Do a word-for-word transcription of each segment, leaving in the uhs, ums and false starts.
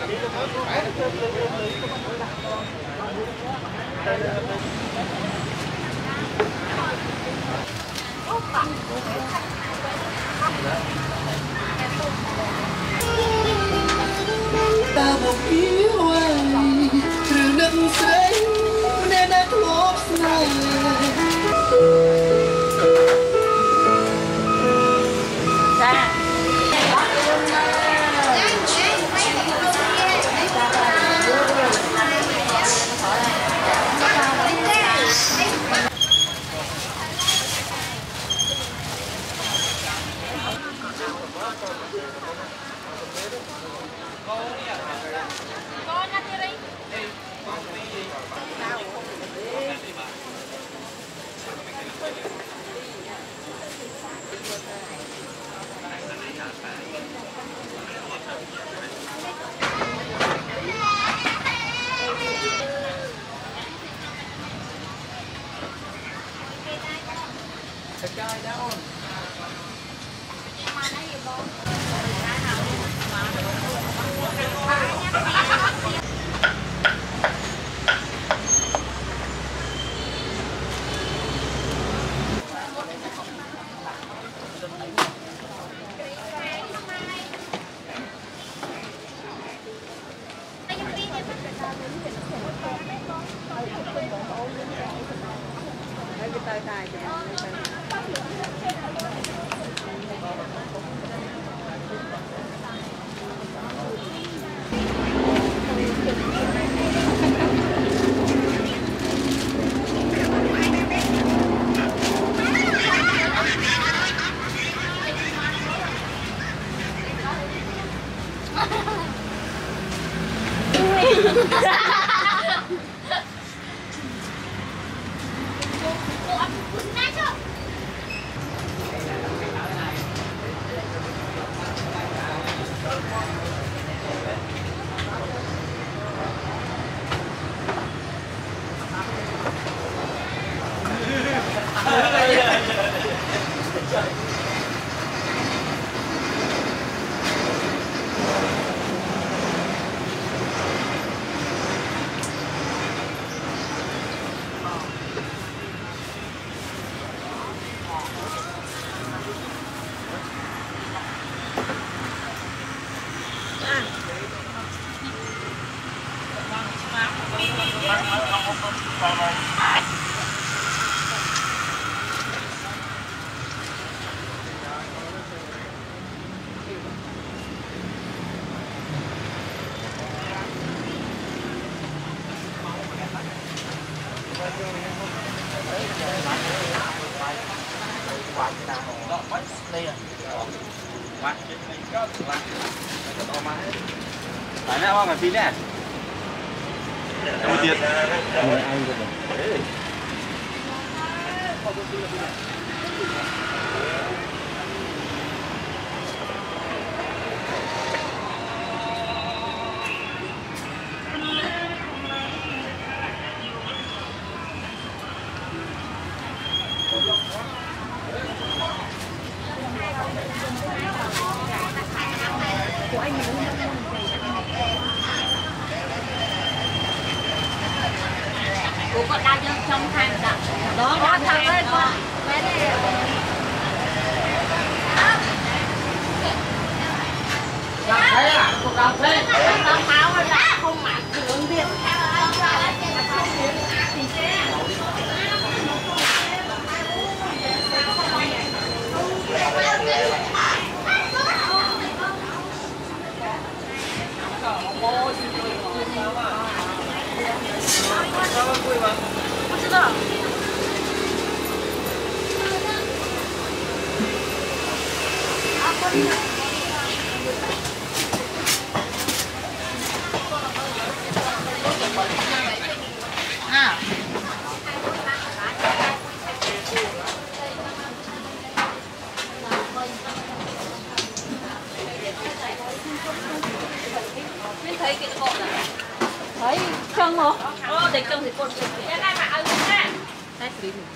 ta một yêu ai từ nâng say nên đã lốp này Đấy nè, ông phải phí nè. Em một tiền. Mời anh rồi. Của anh của con đa dân trong hàng đó đó có thằng đấy con bé này cà phê à cà phê cà pháo là không mặc đường điện不知道。啊。Mình thấy cái cột này. Thấy chân hả? Ờ, để chân thì cột. Cái này mà ăn nha. Đấy, xử lý thử.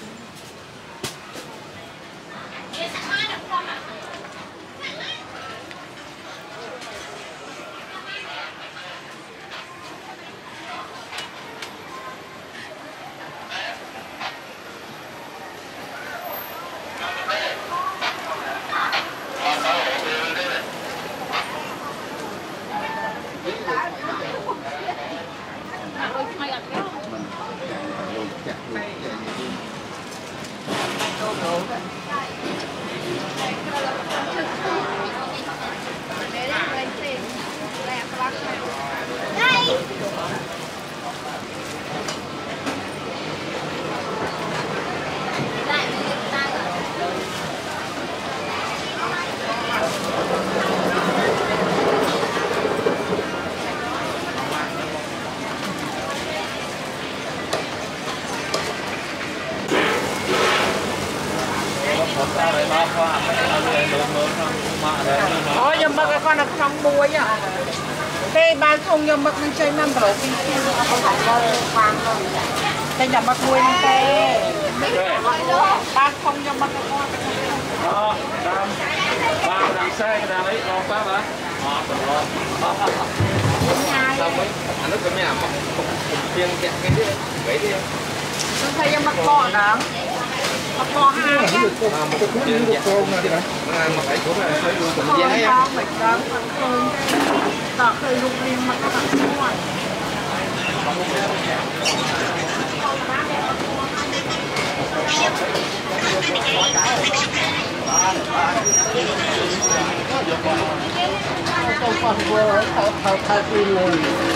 Ôi, nhầm bậc con là trong muối à? Cái ba không nhầm bậc mình chơi năm rồi, thì không phải là vàng rồi. Cái nhầm bậc muối mình tê. Ba không nhầm bậc con. Đó, đam, ba đằng xe cái đằng ấy, con phát hả? Họ còn lo. Xong ấy, anh nước cái nhà mà không riêng kẹt cái đi, vậy đi. Tôi thấy nhầm bậc con đó. Bậc con hai á. Một cái riêng kẹt con này hả? Mà phải chỗ này thấy luôn cũng dễ ấy. Con mình đó, khơi. Tỏ khơi lục riêng mà các bạn xung quanh. Không còn vừa thở thở thở đi lên.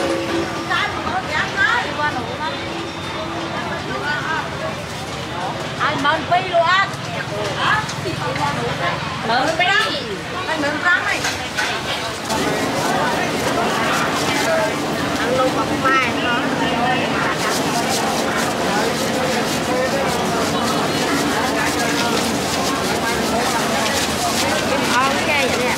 Anh mừng pi luôn anh. Mừng pi đó. Anh mừng lắm này. Ăn luôn bằng mai nữa. Ok vậy nè.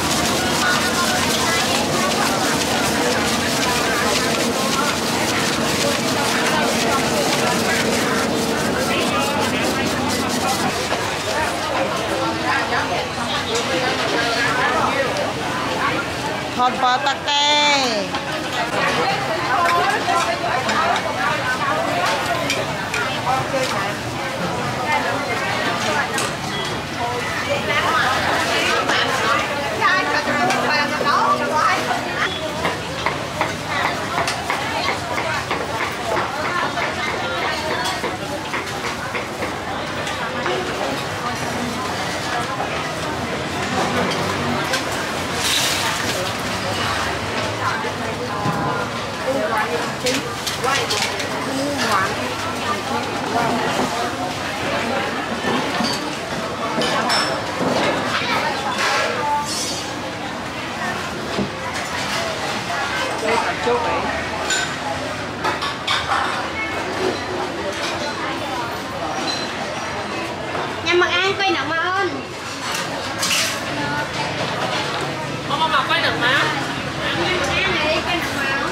Hot bò tắc tê. Nhằm mặc ăn quay nặng mà ơn. Không mà quay được má. Ăn này đi quay nặng mà ơn.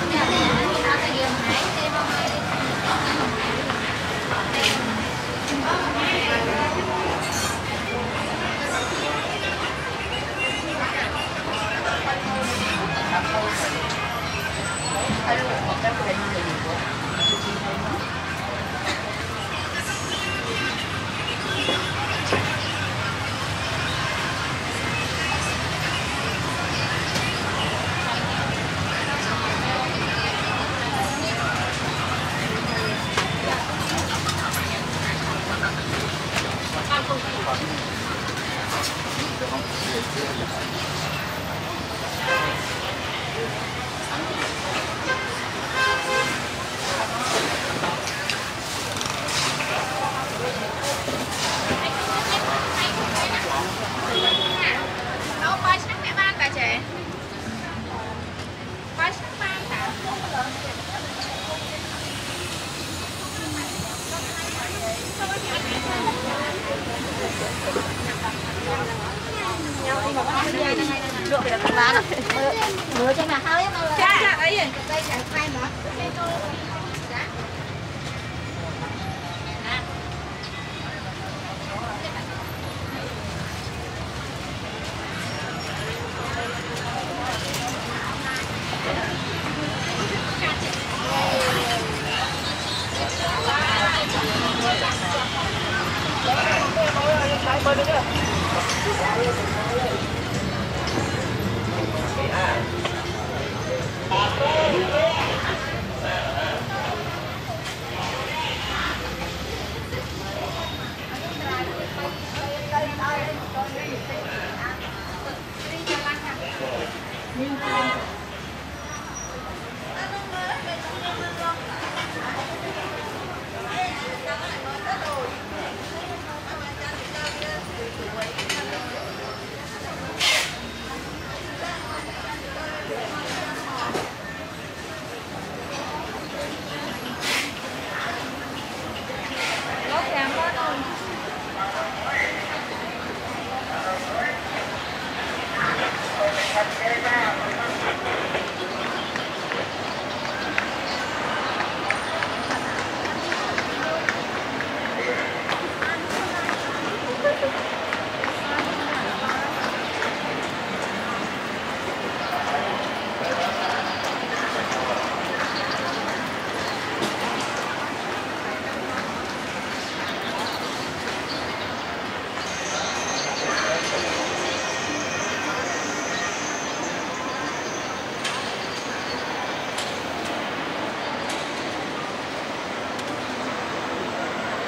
Nấu quay sắc mẹ ban cả chị. Quay sắc ban cả. Được rồi, các bạn. Mưa cho mà hơi mà. Cha cha ấy gì? Đây là khoai mà. Hãy subscribe cho kênh Ghiền Mì Gõ để không bỏ lỡ những video hấp dẫn.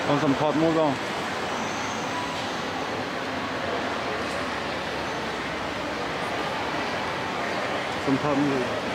con sầm phọt mua không sầm phọt mua